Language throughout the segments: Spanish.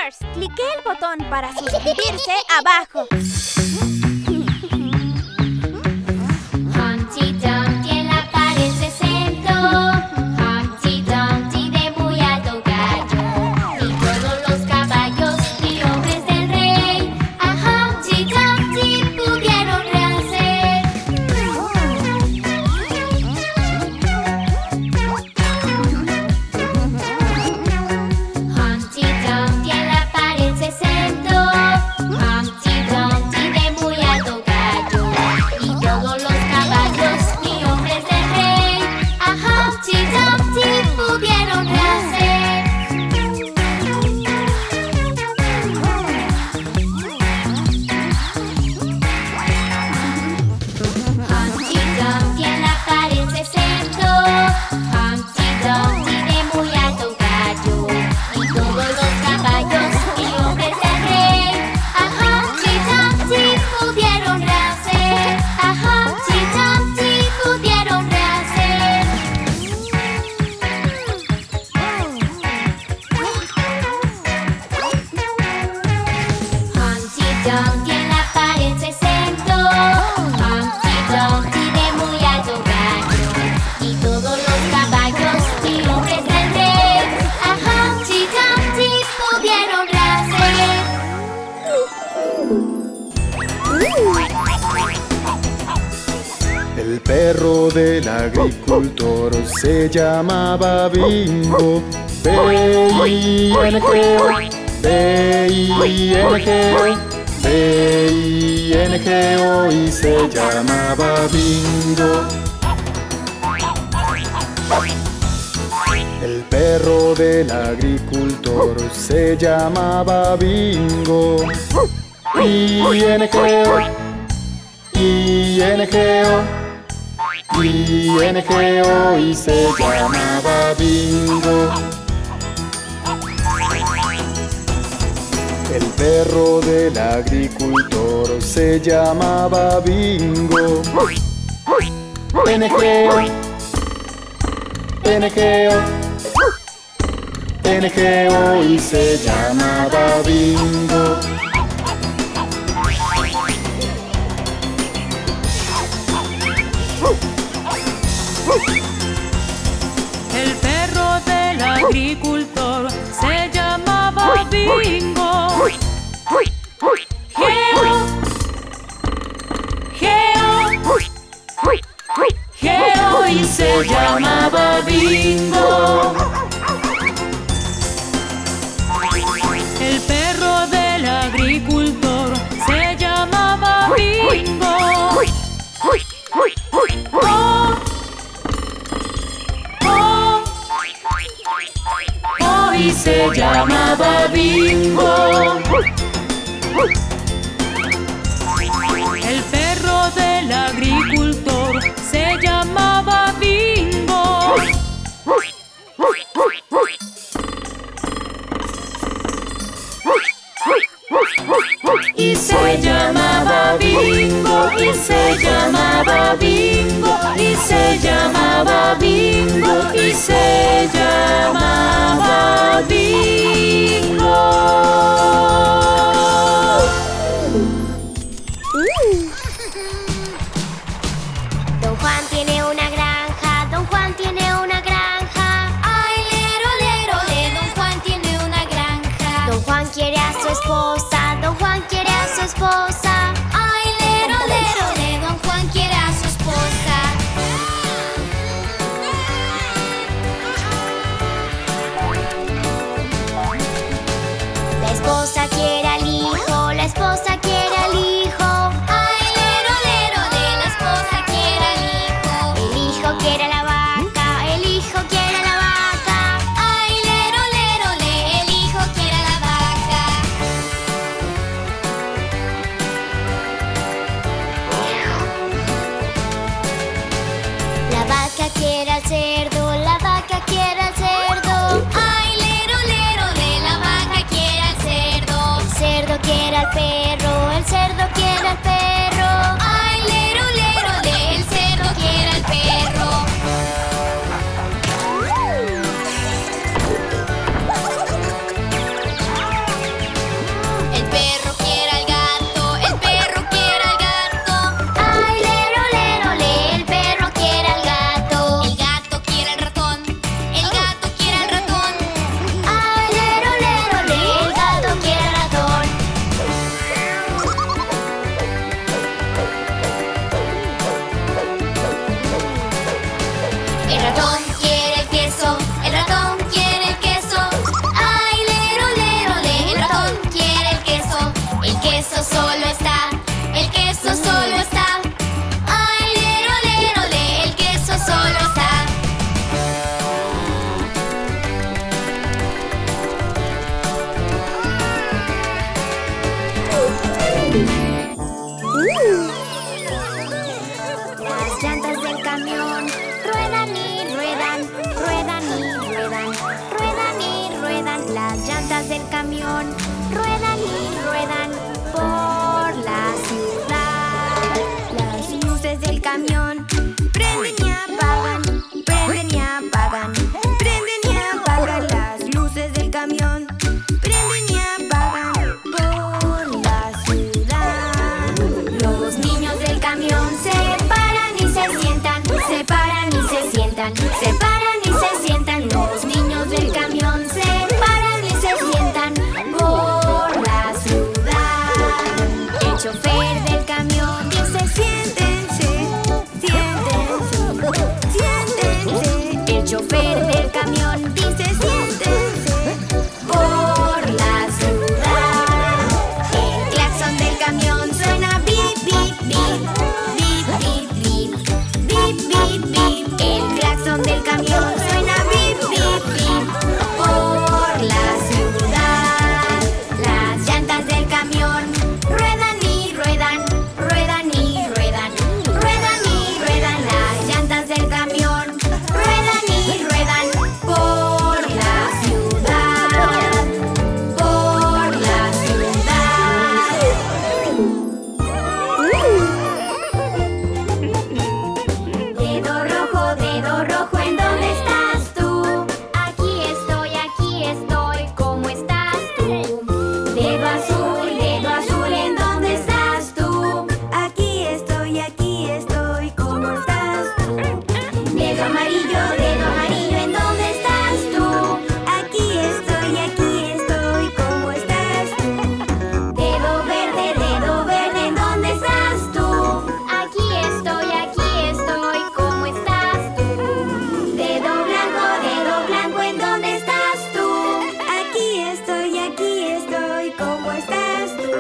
Youtubers. Clique el botón para suscribirse abajo. Humpty Dumpty en la pared se sentó. Humpty Dumpty de muy alto cayó. Y todos los caballos y hombres del rey a Humpty Dumpty pudieron rehacer. Humpty Dumpty en la pared se sentó. Humpty Dumpty de muy alto cayó. Y todos los caballos y hombres del rey a Humpty Dumpty pudieron rehacer. Humpty Dumpty en la pared se sentó. Humpty Dumpty de muy alto cayó. Y todos los caballos y hombres del rey a Humpty Dumpty pudieron rehacer. A Humpty Dumpty pudieron rehacer. Humpty Dumpty en la pared se sentó. Humpty Dumpty de muy alto cayó. Y todos los caballos y hombres del rey a Humpty Dumpty pudieron rehacer. El perro del agricultor se llamaba Bingo. B-I-N-G-O, B-I-N-G-O, B-I-N-G-O, y se llamaba Bingo. El perro del agricultor se llamaba Bingo. I-N-G-O, I-N-G-O, I-N-G-O, y se llamaba Bingo. El perro del agricultor se llamaba Bingo. N-G-O, N-G-O, N-G-O, y se llamaba Bingo. El perro del agricultor se llamaba Bingo. Geo, Geo, Geo, y se llamaba Bingo. El perro del agricultor se llamaba Bingo. Y se llamaba Bingo. El perro del agricultor se llamaba Bingo. Y se llamaba Bingo, y se llamaba Bingo, y se llamaba Bingo, y se llamaba Bingo. Don Juan tiene una granja, Don Juan tiene una granja. Ay, lero, lero, Don Juan tiene una granja. Don Juan quiere a su esposa, Don Juan quiere a su esposa. Ay, lero, lero, Don Juan quiere a su esposa. La esposa quiere al hijo, la esposa quiere al hijo. Ay, lero, la esposa quiere al hijo. El hijo quiere a la vaca, el hijo quiere a la vaca. Ay, lero, el hijo quiere a la vaca. La vaca quiere al cerdo, la vaca quiere al cerdo. Ay, lero, la vaca quiere al cerdo. El cerdo quiere al perro, el cerdo quiere al perro. Ay, lero, el cerdo quiere al perro. Las llantas del camión ruedan y ruedan, ruedan y ruedan, ruedan y ruedan. Las llantas del camión ruedan y ruedan por la ciudad. Las luces del camión prenden y apagan, prenden y apagan, prenden y apagan. Las luces del camión prenden y apagan por la ciudad. Los niños del camión se paran y se sientan, se paran y se sientan, se paran y se sientan. Los niños del camión se paran y se sientan por la ciudad. El chofer del camión dice: siéntense, siéntense, siéntense. El chofer del camión dice: siéntense por la ciudad. El claxon del camión suena bip, bip, bip, bip, bip, bip, bip, bip, bip. El claxon del camión suena bip, bip, bip por la ciudad. Las llantas del camión ruedan y ruedan, ruedan y ruedan, ruedan y ruedan. Las llantas del camión ruedan y ruedan por la ciudad, por la ciudad. Dedo rojo, ¿en dónde estás tú? Aquí estoy, ¿cómo estás tú? Dedo azul, ¿en dónde estás tú? Aquí estoy, ¿cómo estás tú? Dedo amarillo, ¿en dónde estás tú? Aquí estoy, ¿cómo estás tú? Dedo verde, ¿en dónde estás tú? Aquí estoy, ¿cómo estás tú? Dedo blanco, ¿en dónde estás tú? Aquí estoy, ¿cómo estás tú?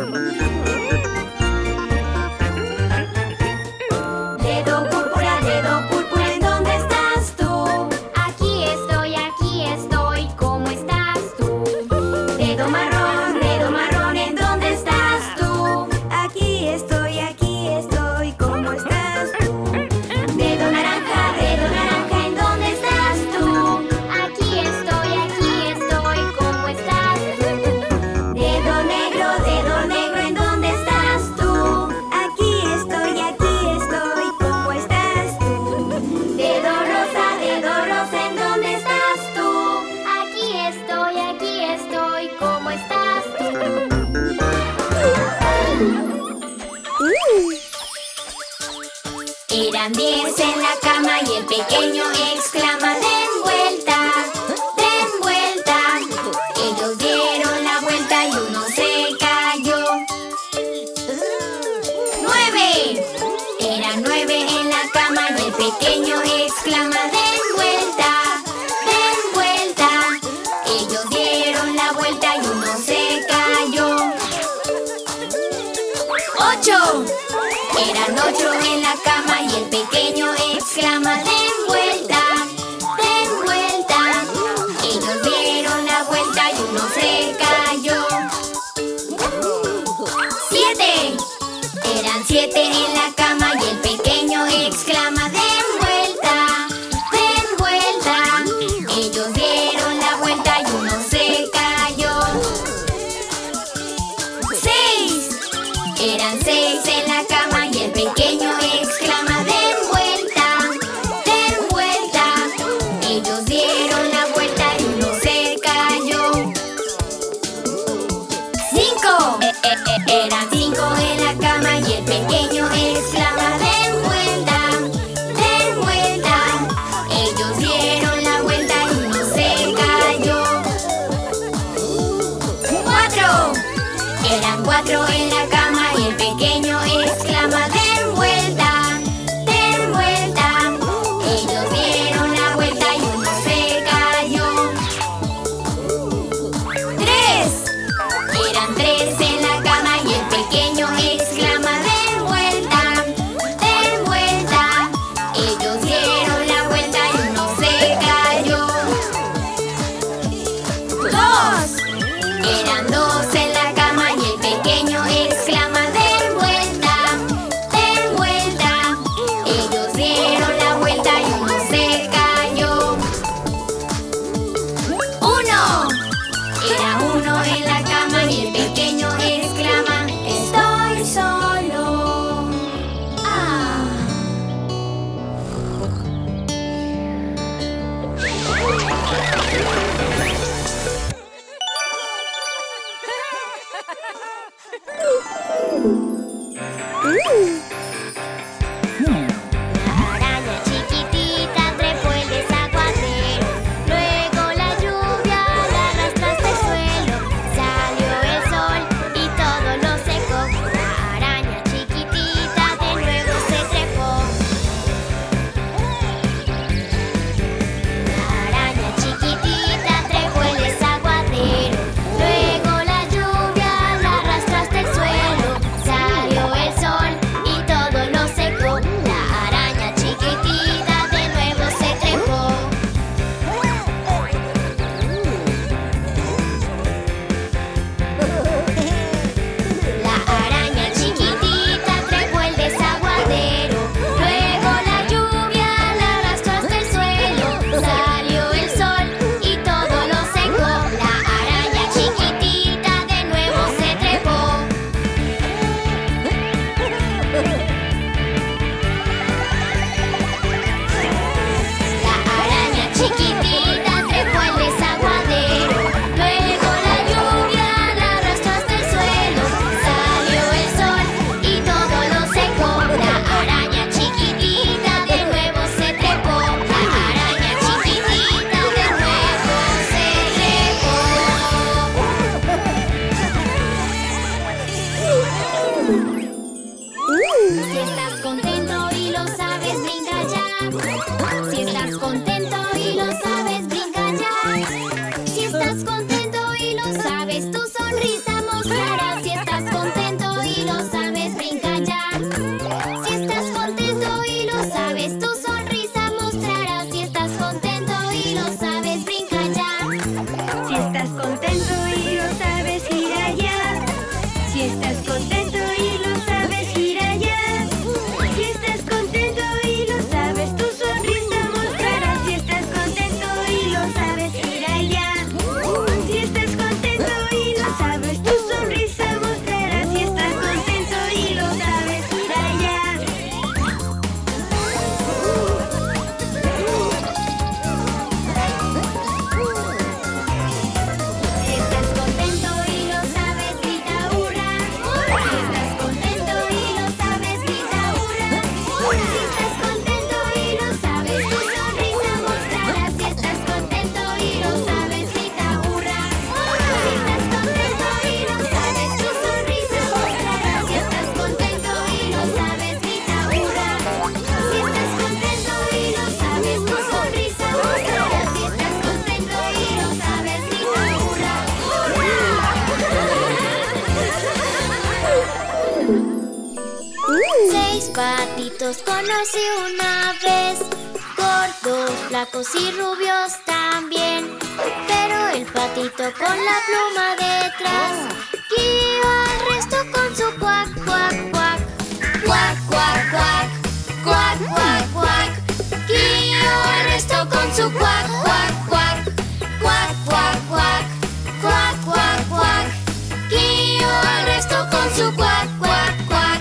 Dedo púrpura, ¿en dónde estás tú? Aquí estoy, ¿cómo estás tú? Dedo marrón, ¿en dónde estás tú? Aquí estoy, ¿cómo estás tú? Dedo naranja, ¿en dónde estás tú? Aquí estoy, ¿cómo estás tú? Dedo negro, ¿en dónde estás tú? Aquí estoy, ¿cómo estás tú? Dedo rosa, ¿en dónde estás tú? Aquí estoy, ¿cómo estás tú? Eran 10 en la cama y el pequeño exclama: den vuelta, den vuelta. Ellos dieron la vuelta y uno se cayó. 9. Eran 9 en la cama y el pequeño exclama: den vuelta, den vuelta. Ellos dieron la vuelta y uno se cayó. 8. Eran 8 en la cama y el pequeño exclama: den vuelta, den vuelta. Ellos dieron la vuelta y uno se cayó. 7. Eran 7 en la cama y el pequeño exclama: den vuelta, den vuelta. Ellos dieron la vuelta y uno se cayó. 6. Eran 6 en la cama y el pequeño exclama: den vuelta, den vuelta. Ellos dieron la vuelta y uno se cayó. 5. Eran 5 en la cama y el pequeño exclama: den vuelta, den vuelta. Ellos dieron la vuelta y uno se cayó. 4. Eran 4 en la cama y el pequeño exclama: den vuelta, den vuelta. Ellos dieron la vuelta y uno se cayó. 3. Eran 3 en la cama y el pequeño exclama: den vuelta, den vuelta. Ellos dieron la vuelta y uno se cayó. 2. Eran 2 en la cama y el pequeño exclama: en la cama y el pequeño exclama: estoy solo. ¡Ah! La araña chiquitita trepó el desaguadero. Luego la lluvia la arrastró hasta el suelo. Salió el sol y todo lo secó. La araña chiquitita de nuevo se trepó. La araña chiquitita trepó el desaguadero. Luego la lluvia la arrastró hasta el suelo. Salió el sol y todo lo secó. La araña chiquitita de nuevo se trepó. La araña chiquitita trepó el desaguadero. Luego la lluvia la arrastró hasta el suelo. Salió el sol y todo lo secó. La araña chiquitita de nuevo se trepó. La araña chiquitita trepó el desaguadero. Luego la lluvia la arrastró hasta el suelo. Salió el sol y todo lo secó. La araña chiquitita de nuevo se trepó. La araña chiquitita de nuevo se trepó. Si estás contento y lo sabes, brinca ya. Si estás contento y lo sabes, brinca ya. Si estás contento y lo sabes, tu sonrisa mostrarás. Si estás contento y lo sabes, brinca ya. Si estás contento y lo sabes, tu sonrisa mostrarás. Si estás contento y lo sabes, brinca ya. Si estás contento y lo sabes, gira ya. Si estás contento y lo sabes, gira ya. Si estás contento y lo sabes, tu sonrisa mostrarás. Si estás contento y lo sabes, gira ya. Si estás contento y lo sabes, tu sonrisa mostrarás. Si estás contento y lo sabes, gira ya. Si estás contento y lo sabes, grita hurra. Si estás contento y lo sabes, grita hurra. Si estás contento y lo sabes, tu sonrisa mostrarás. Si estás contento y lo sabes, grita hurra. Si estás contento y lo sabes, tu sonrisa mostrarás. Si estás contento y lo sabes, grita hurra. Si estás contento y lo sabes, tu sonrisa mostrarás. Si estás contento y lo sabes, grita hurra. Seis patitos conocí una vez, gordos, flacos y rubios también. Pero el patito con la pluma detrás guió al resto con su cuac, cuac, cuac. Cuac, cuac, cuac, cuac, cuac, cuac. Guió al resto con su cuac, cuac, cuac. Cuac, cuac, cuac, cuac, cuac, cuac. Guió al resto con su cuac, cuac, cuac.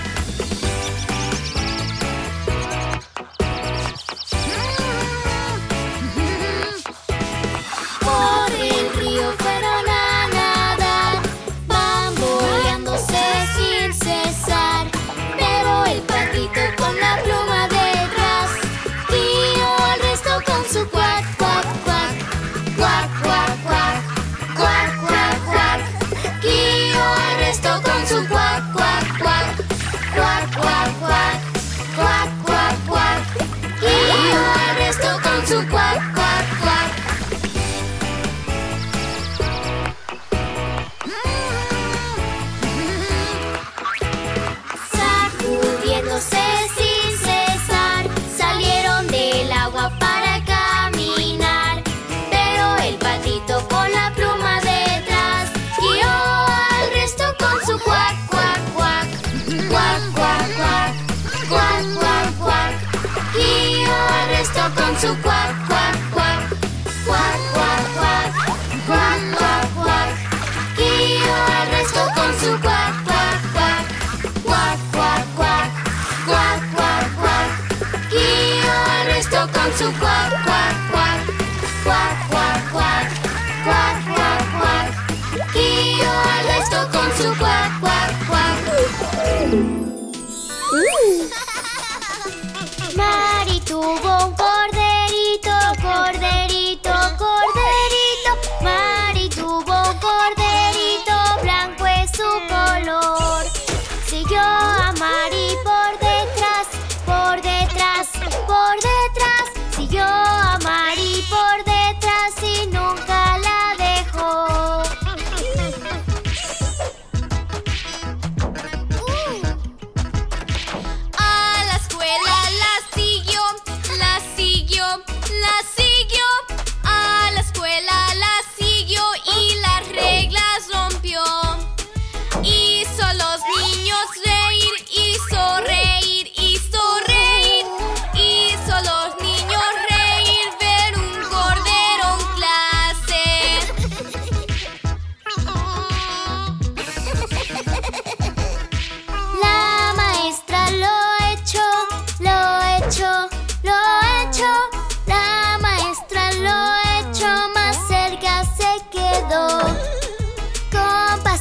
Por el río fueron a nadar, bamboleándose sin cesar. Pero el patito con la pluma detrás guió al resto con su cuac, cuac, cuac. Cuac, cuac, cuac, cuac, cuac, cuac. Guió al resto con su cuac, cuac, cuac. Cuac, cuac, cuac, cuac, cuac, cuac. Guió al resto con su cuac, cuac, cuac. Sacudiéndose sin cesar, salieron del agua para caminar. Pero el patito con la pluma detrás guió al resto con su cuac, cuac, cuac. Cuac, cuac, cuac, cuac, cuac, cuac. Guió al resto con su cuac, cuac, cuac. Cuac, cuac, cuac, cuac, cuac, cuac.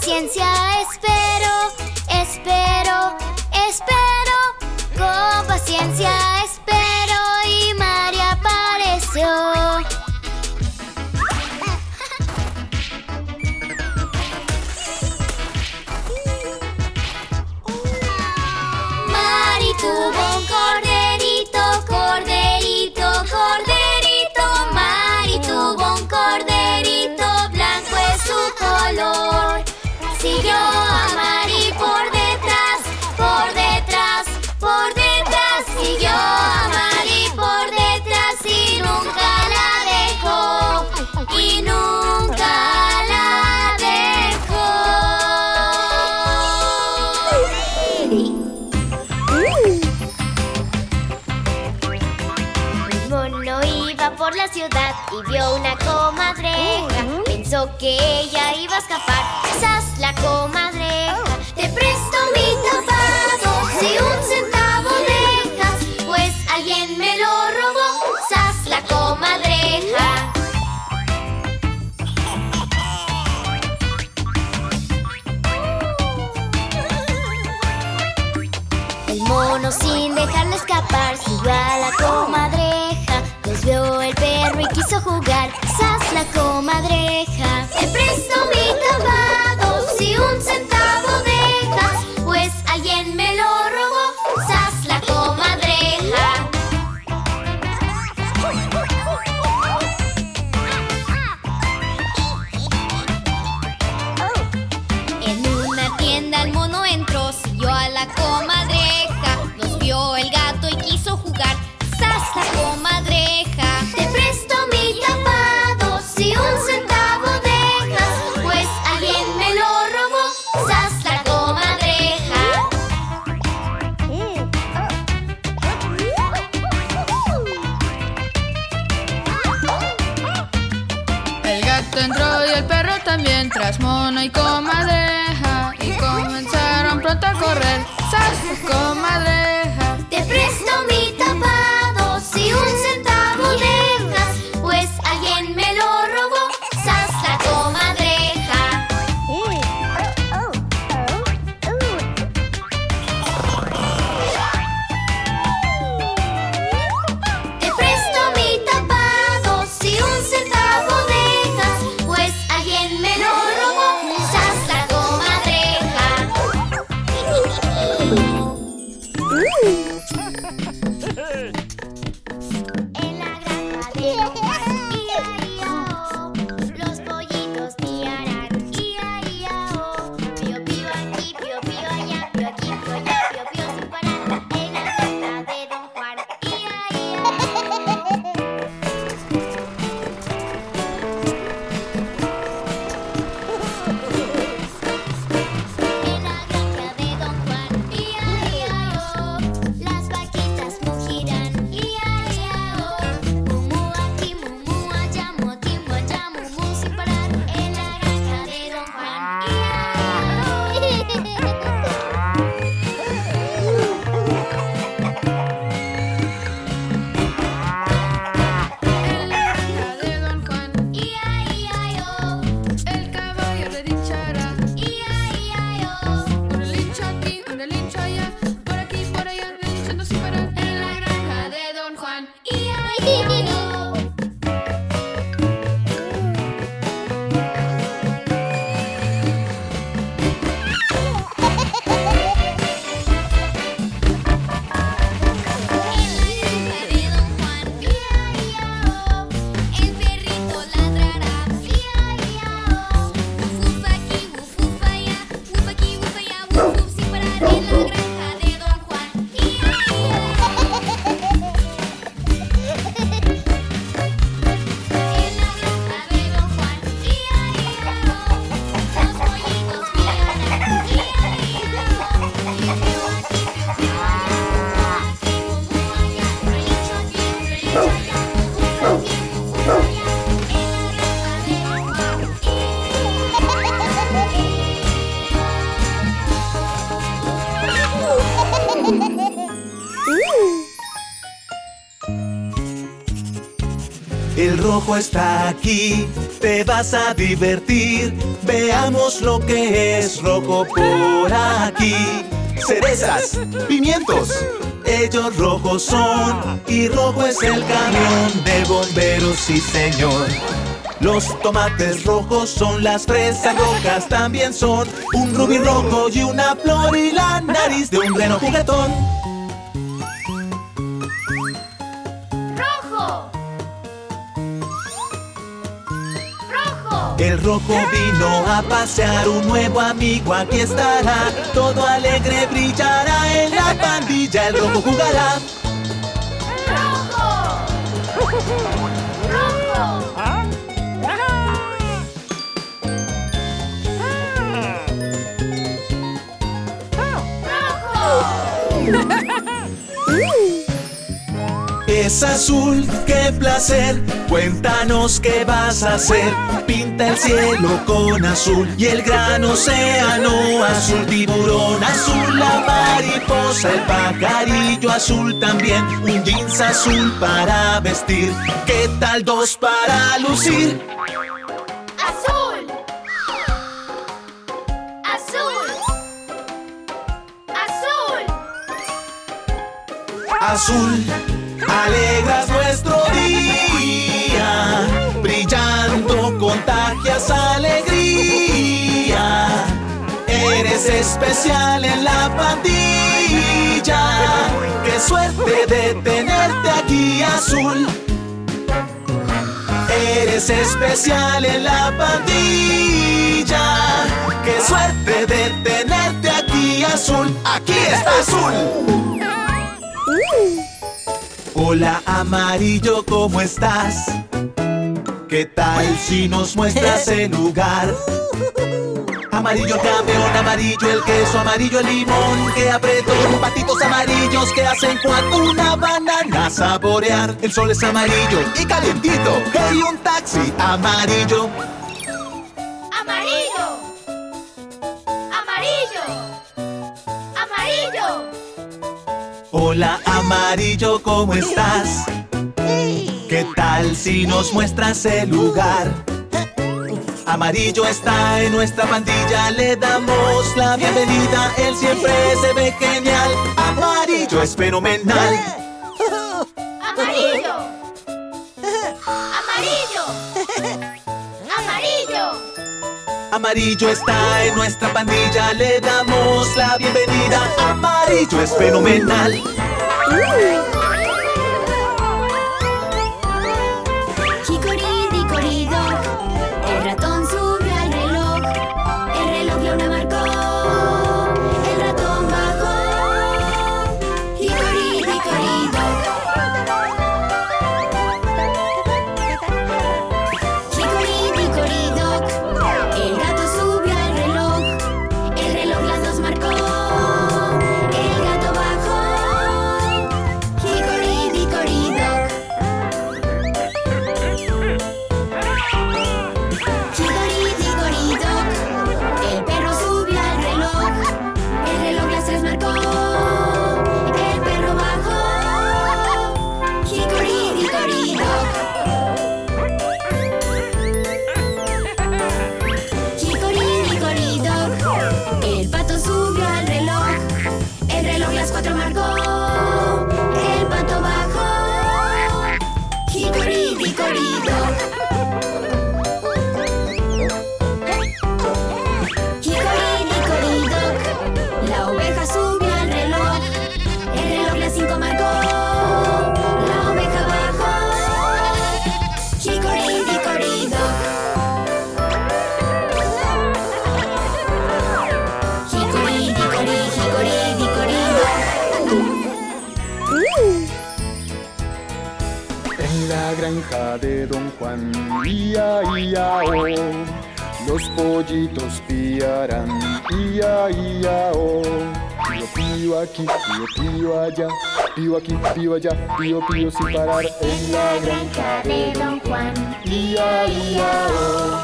paciencia espero, espero, espero. Con paciencia espero y María apareció. Mari tuvo un corderito, corderito, corderito. Mari tuvo un corderito, blanco es su color. Siguió a Mari por detrás, por detrás, por detrás. Siguió a Mari por detrás y nunca la dejó. Y nunca la dejó. El mono iba por la ciudad y vio una comadreja. Pensó que ella iba a escapar. ¡Sas, la comadreja! Te presto mi tapado, si un centavo dejas, pues alguien me lo robó. ¡Sas, la comadreja! El mono, sin dejarlo escapar, siguió a la comadreja. Los vio el perro y quiso jugar. ¡Sas, la comadreja! Te presto mi tapado, si un centavo dejas, pues alguien me lo robó. ¡Sas, la comadreja! En una tienda el mono entró, siguió a la comadreja. Los vio el gato y quiso jugar. ¡Sas, la comadreja! Te presto mi tapado, si un centavo dejas, pues alguien me lo robó. ¡Sas, la comadreja! El gato entró y el perro también, tras mono y comadreja, y comenzaron pronto a correr. ¡Sas, comadreja! Te presto mi tapado, si un centavo dejas, pues alguien me lo robó. ¡Sas, la comadreja! Te presto mi tapado, si un centavo dejas, pues alguien me lo robó. ¡Sas, la comadreja! rojo está aquí, te vas a divertir. Veamos lo que es rojo por aquí. Cerezas, pimientos, ellos rojos son. Y rojo es el camión de bomberos, sí señor. Los tomates rojos son, las fresas rojas también son. Un rubí rojo y una flor y la nariz de un reno juguetón. ¡Rojo! ¡Rojo! El rojo vino a pasear, un nuevo amigo aquí estará. Todo alegre brillará en la pandilla, el rojo jugará. ¡Rojo! ¡Rojo! Es azul, qué placer, cuéntanos qué vas a hacer. Pinta el cielo con azul y el gran océano azul. Tiburón azul, la mariposa, el pajarillo azul también. Un jeans azul para vestir, ¿qué tal dos para lucir? ¡Azul! ¡Azul! ¡Azul! Azul, alegras nuestro día, brillando contagias alegría. Eres especial en la pandilla, qué suerte de tenerte aquí, azul. Eres especial en la pandilla, qué suerte de tenerte aquí, azul. Aquí está azul. Hola amarillo, ¿cómo estás? ¿Qué tal si nos muestras el lugar? Amarillo el campeón, amarillo el queso, amarillo el limón que apretó. Patitos amarillos que hacen cuatro, una banana a saborear. El sol es amarillo y calientito. Hey, un taxi amarillo. ¡Amarillo! ¡Amarillo! ¡Amarillo! Hola amarillo, ¿cómo estás? ¿Qué tal si nos muestras el lugar? Amarillo está en nuestra pandilla, le damos la bienvenida. Él siempre se ve genial, amarillo es fenomenal. ¡Amarillo! ¡Amarillo! ¡Amarillo! Amarillo está en nuestra pandilla, le damos la bienvenida. Amarillo es fenomenal. Chicoridicoridoc, el ratón subió al reloj. El reloj Leona marcó, el ratón bajó. Chicoridicoridoc. Chicoridicoridoc, el gato subió al reloj. El reloj las dos marcó, el gato bajó. Chicoridicoridoc. Chicoridicoridoc, el perro subió al reloj. El reloj las tres marcó, el perro bajó. Chicoridicoridoc. Chicoridicoridoc, el pato subió al reloj. El reloj las cuatro marcó, el pato bajó. Chicoridicoridoc. Chicoridicoridoc, la oveja subió al reloj. El reloj las cinco marcó, la oveja bajó. Chicoridicoridoc. Chicoridicoridoc. En la granja de Don Juan, ia, ia, oh, los pollitos piarán, ia, ia, oh. Pío, pío aquí, pío, pío allá, pío aquí, pío allá, pío, pío sin parar. En la granja de Don Juan, ia, ia, oh.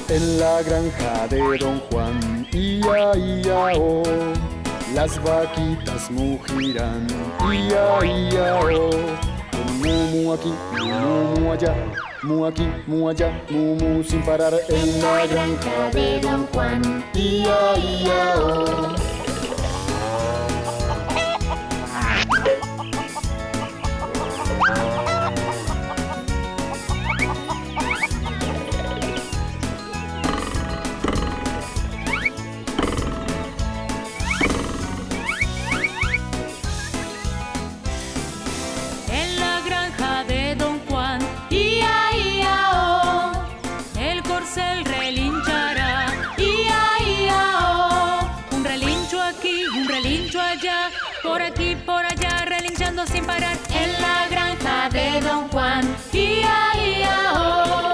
En la granja de Don Juan, ia, ia, oh. Las vaquitas mugirán, ia, ia, oh. Mu aquí, mu allá, mu aquí, mu allá, mu sin parar. En la granja de Don Juan, ia, ia, oh. Por aquí, por allá, relinchando sin parar. En la granja de Don Juan, ia, ia, oh.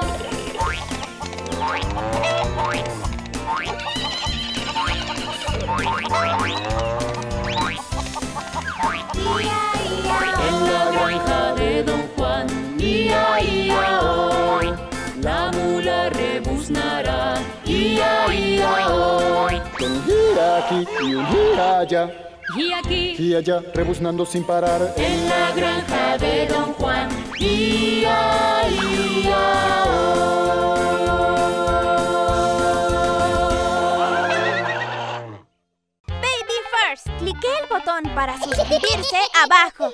En la granja de Don Juan, ia, ia, oh. La mula rebuznará, ia, ia, oh. Con un gira aquí y un gira allá, Y aquí, y allá, rebuznando sin parar. en la granja de Don Juan, ia, ia, oh. Baby First. Clique el botón para suscribirse abajo.